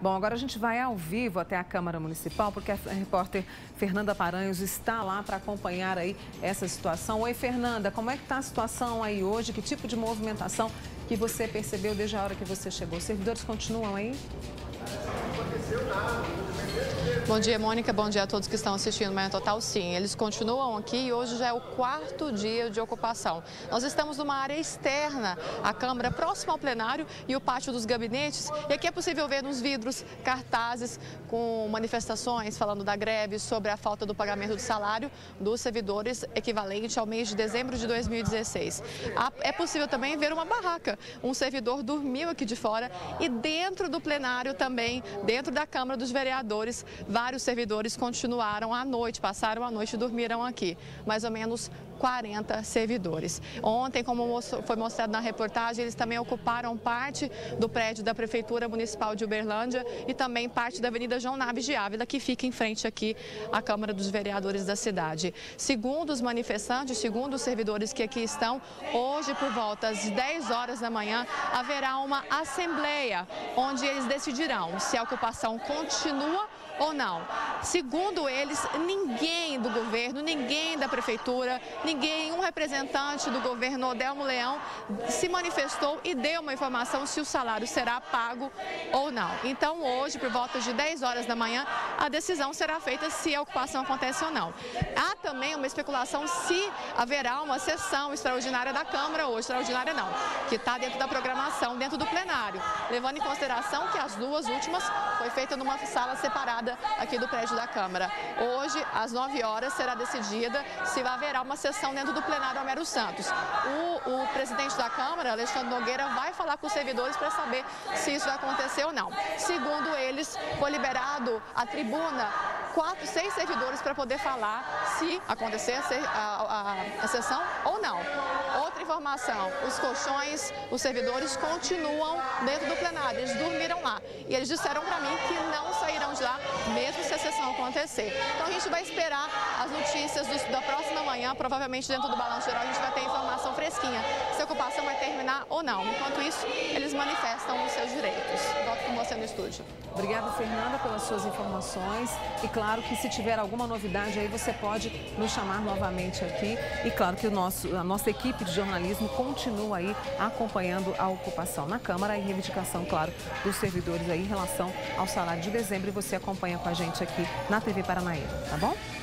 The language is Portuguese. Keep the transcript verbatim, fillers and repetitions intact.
Bom, agora a gente vai ao vivo até a Câmara Municipal, porque a repórter Fernanda Paranhos está lá para acompanhar aí essa situação. Oi, Fernanda, como é que está a situação aí hoje? Que tipo de movimentação que você percebeu desde a hora que você chegou? Os servidores continuam aí? Não aconteceu nada. Bom dia, Mônica. Bom dia a todos que estão assistindo Manhã Total. Sim, eles continuam aqui e hoje já é o quarto dia de ocupação. Nós estamos numa área externa à Câmara, próxima ao plenário e o pátio dos gabinetes. E aqui é possível ver nos vidros cartazes com manifestações falando da greve, sobre a falta do pagamento do salário dos servidores equivalente ao mês de dezembro de dois mil e dezesseis. É possível também ver uma barraca. Um servidor dormiu aqui de fora e dentro do plenário também, dentro da Câmara dos Vereadores, vários servidores continuaram à noite, passaram a noite e dormiram aqui. Mais ou menos quarenta servidores. Ontem, como foi mostrado na reportagem, eles também ocuparam parte do prédio da Prefeitura Municipal de Uberlândia e também parte da Avenida João Naves de Ávila, que fica em frente aqui à Câmara dos Vereadores da cidade. Segundo os manifestantes, segundo os servidores que aqui estão, hoje por volta às dez horas da manhã haverá uma assembleia onde eles decidirão se a ocupação continua ou não. Segundo eles, ninguém do governo, ninguém da prefeitura, ninguém, um representante do governo, Odelmo Leão, se manifestou e deu uma informação se o salário será pago ou não. Então, hoje, por volta de dez horas da manhã, a decisão será feita se a ocupação acontece ou não. Há também uma especulação se haverá uma sessão extraordinária da Câmara hoje, extraordinária não, que está dentro da programação, dentro do plenário, levando em consideração que as duas últimas foi feita numa sala separada aqui do prédio da Câmara. Hoje, às nove horas, será decidida se haverá uma sessão dentro do plenário Homero Santos. O, o presidente da Câmara, Alexandre Nogueira, vai falar com os servidores para saber se isso vai acontecer ou não. Segundo eles, foi liberado a tribuna quatro, seis servidores para poder falar se acontecer a, a, a sessão ou não. Outra informação, os colchões, os servidores continuam dentro do plenário, eles dormiram lá. E eles disseram para mim que não sairão de lá, mesmo se a sessão acontecer. Então a gente vai esperar as notícias do, da próxima manhã, provavelmente dentro do Balanço Geral a gente vai ter informação fresquinha, se a ocupação vai terminar ou não. Enquanto isso, eles manifestam os seus direitos. Volto com você no estúdio. Obrigada, Fernanda, pelas suas informações. E claro que se tiver alguma novidade aí, você pode nos chamar novamente aqui. E claro que o nosso, a nossa equipe de jornalismo continua aí acompanhando a ocupação na Câmara e reivindicação, claro, dos servidores aí em relação ao salário de dezembro. E você acompanha com a gente aqui na T V Paranaíba, tá bom?